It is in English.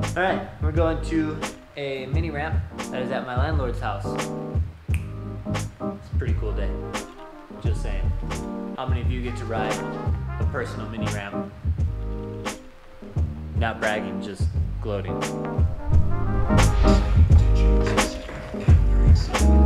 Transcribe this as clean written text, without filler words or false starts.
Alright, we're going to a mini ramp that is at my landlord's house. It's a pretty cool day. Just saying. How many of you get to ride a personal mini ramp? Not bragging, just gloating.